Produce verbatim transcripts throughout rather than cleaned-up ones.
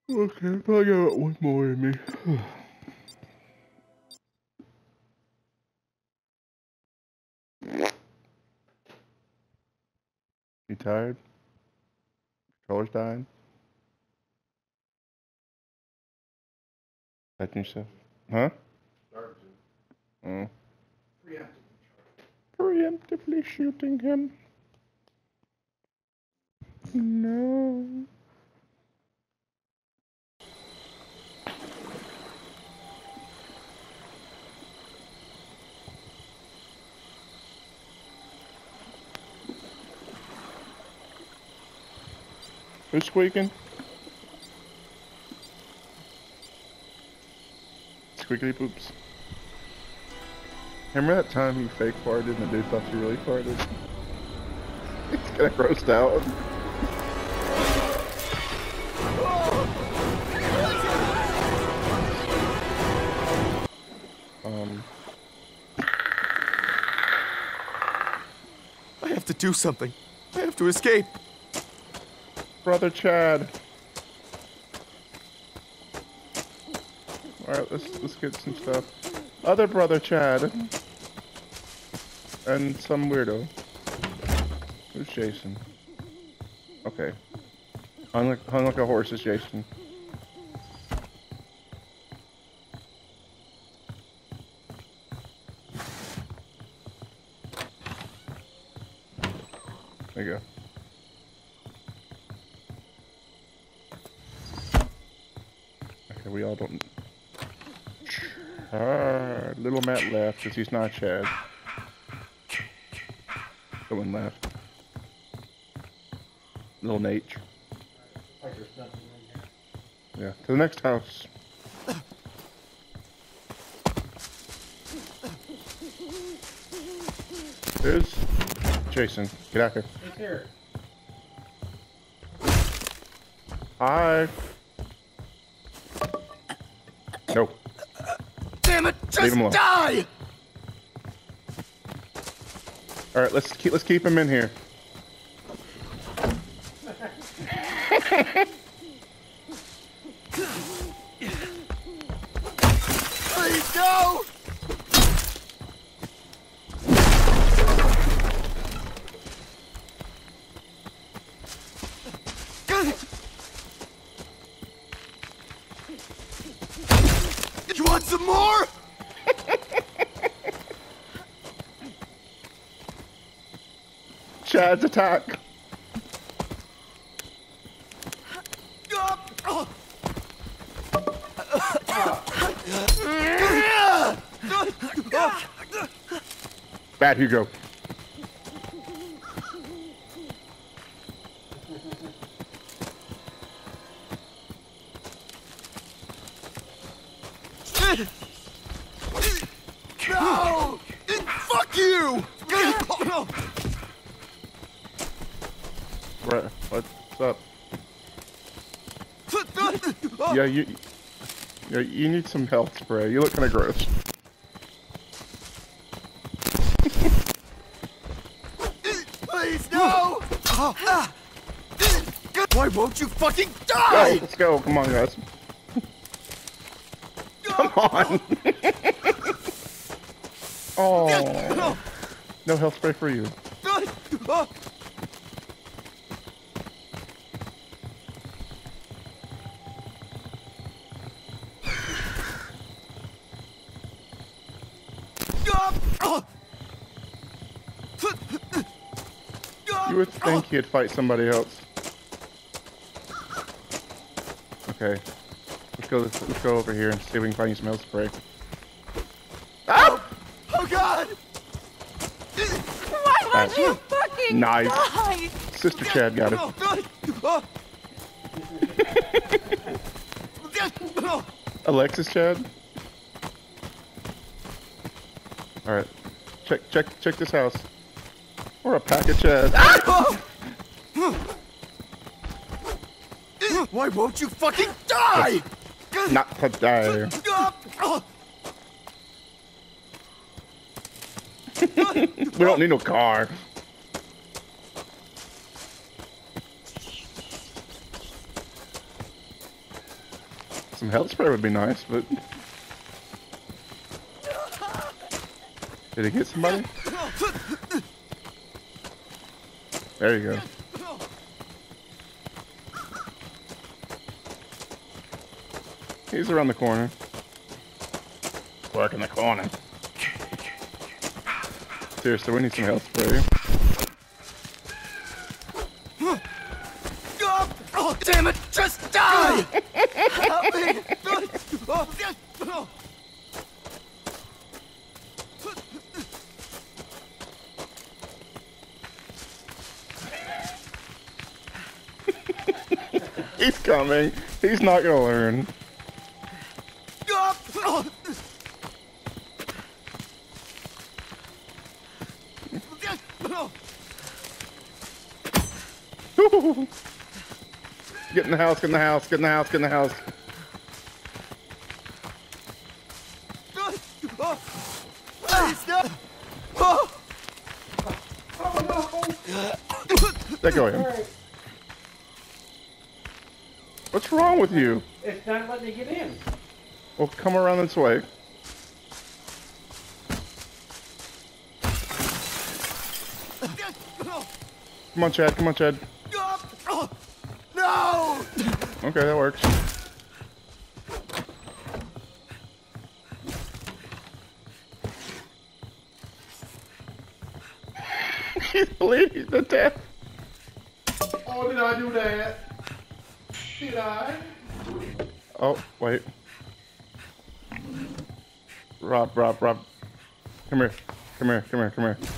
Okay, probably got one more in me. You tired? Controller's dying? Touching yourself? Huh? Oh. Preemptively shooting him. No. Who's squeaking? Squiggly poops. Remember that time you fake farted and the dude thought you really farted? It's gonna grossed out. Um. I have to do something. I have to escape. Brother Chad. Alright, let's let's get some stuff. Other brother Chad. And some weirdo. Who's Jason? Okay. Hung like, hung like a horse is Jason. There you go. Okay, we all don't... Ah, little Matt left because he's not Chad. Someone left. Little Nate. Yeah, to the next house. There's Jason. Get out here. He's here. Hi. No. Damn it! Just Leave him alone. die! All right, let's keep let's keep him in here. Please go! You want some more? Chad's attack. Bad Hugo. No! Fuck you! Right, what's up? Yeah, you. Yeah, you need some health spray. You look kind of gross. Please, no! Why won't you fucking Go, die? let's go. Come on, guys. Come on. Oh. No health spray for you. You would think he'd fight somebody else. Okay. Let's go let's, let's go over here and see if we can find you some health spray. Ah! Oh God! Why won't you fucking Nice. die? Sister Chad got it. Alexis Chad? Alright. Check check check this house. Or a pack of Chad. Ah! Why won't you fucking die? Not to die. We don't need no car. Some health spray would be nice, but... Did he get somebody? There you go. He's around the corner. Work in the corner. Seriously, we need some health spray. Oh, damn it! Just die! Help me! He's coming. He's not gonna learn. Get in the house, get in the house, get in the house, get in the house. Let go of him. What's wrong with you? It's not letting me get in. Well, come around this way. Come on, Chad. Come on, Chad. No! Okay, that works. He's bleeding to death. Oh, did I do that? Did I? Oh, wait. Rob, Rob, Rob. Come here. Come here, come here, come here.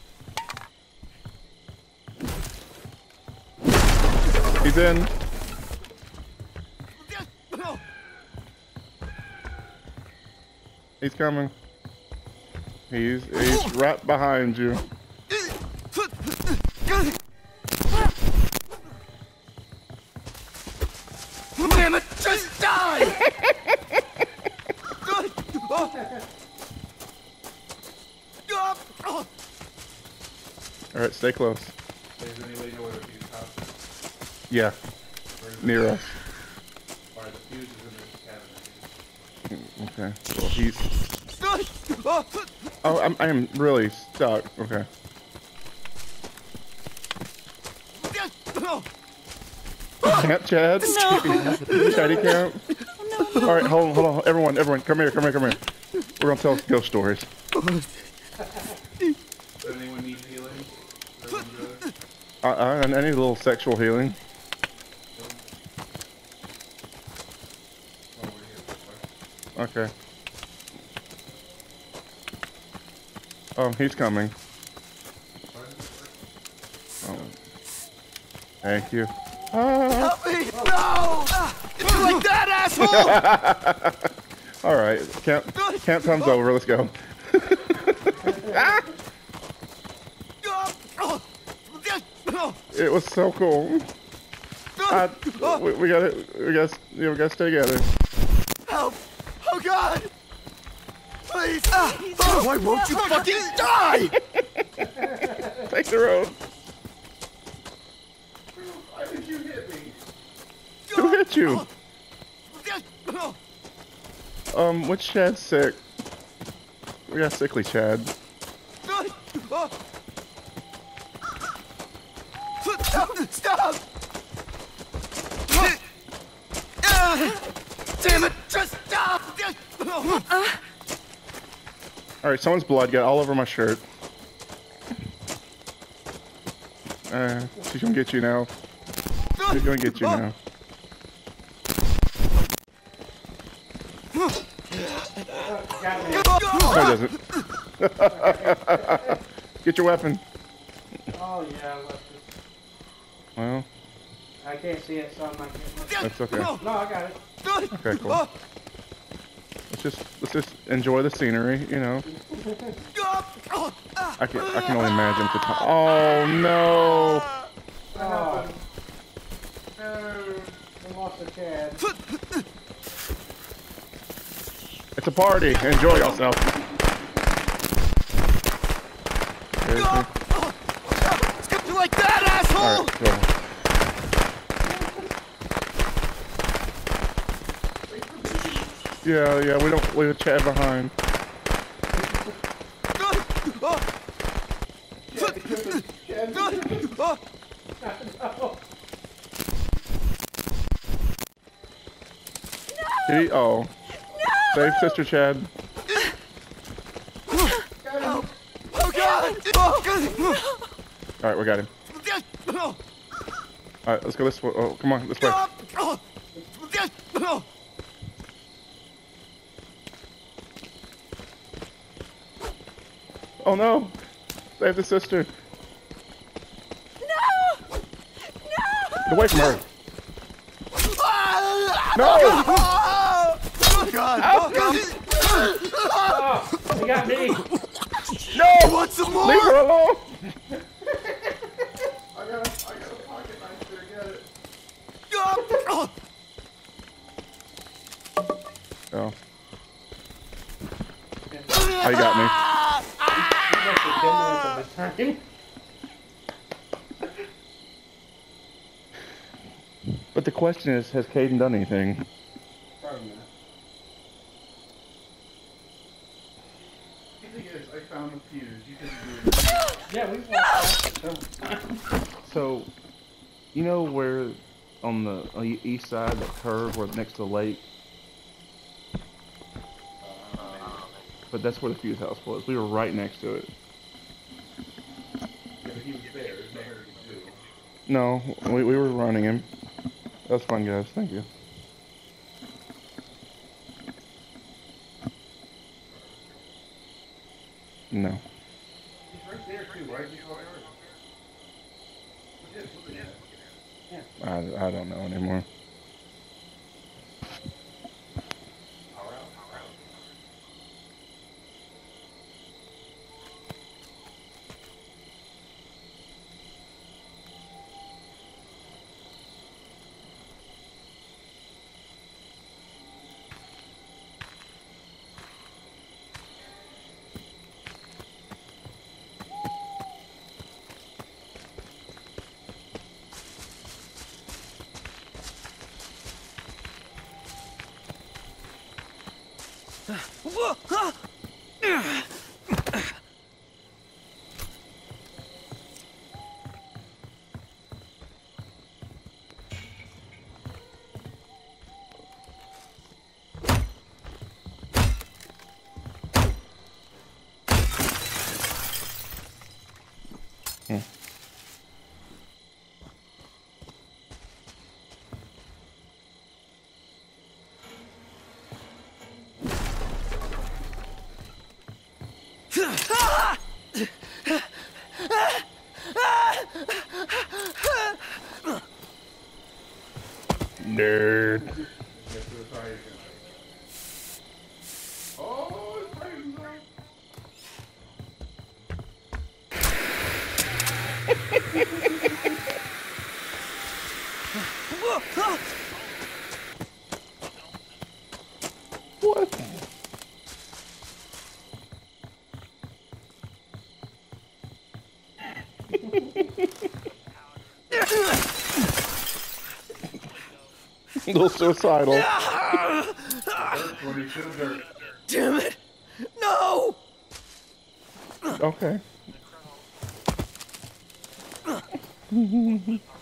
He's in. He's coming. He's he's right behind you. Damn it! Just die! All right, stay close. Does anybody know where the fuse house is? Yeah, near us. Alright, the fuse is in this cabinet. Okay. Well, he's. Oh, I'm I'm really stuck. Okay. Can't, Chad? No. Chatty can't? No. Alright, hold on, hold on. Everyone, everyone, come here, come here, come here. We're gonna tell ghost stories. Does anyone need healing? Everyone good? Uh, uh, and any little sexual healing. Oh, we're here. Okay. Oh, he's coming. Oh. Thank you. Help me! No! You like that, asshole! All right, count count time's over. Let's go. It was so cool. I, we, we gotta, we gotta, you know, we gotta stay together. Help! Oh God! Please! Oh, why won't you fucking die? Take the road. Why did you hit me? Who hit you? Um, which Chad's sick? We got sickly Chad. Stop! Damn it! Just stop! All right, someone's blood got all over my shirt. Uh, she's gonna get you now. She's gonna get you now. No, it doesn't. Get your weapon. Oh, yeah, I left it. Well, I can't see it, so I'm not getting it. that's okay. No, I got it. Okay, cool. Let's just let's just enjoy the scenery, you know. I can I can only imagine the time. Oh no! Oh. No, we lost the Chad. It's a party. Enjoy yourself. Seriously? You like that, asshole? All right, go. Yeah, yeah, we don't leave Chad behind. Did he? Oh. No! Save Sister Chad. Help! Oh God! Oh. Alright, we got him. Alright, let's go this way. Oh, come on, this way. Oh no! Save the sister. No! No! Get away from her. No! Oh God! Oh God! Oh, he got me. No! Want some more? Leave her alone! I got a, I got a pocket knife there, get it. Oh. Oh. Oh, you got me. He must have ten minutes of his time. But the question is, has Caden done anything? Probably not. The thing is, I found the fuse. You can do it. Yeah, we've walked past it several times. So, you know where on the uh, east side, that curve where next to the lake? But that's where the fuse house was. We were right next to it. Yeah, but he was there. There's no hurry to do. No, we, we were running him. That's fine, guys. Thank you. No. He's right there, too. Why did you call Eric? Look at look at that. I, I don't know anymore. Hmm. Nerd. Get to the fire. Oh, it's fighting zone. What? A little suicidal. Dirt when he should have dirt. Damn it! No! Okay.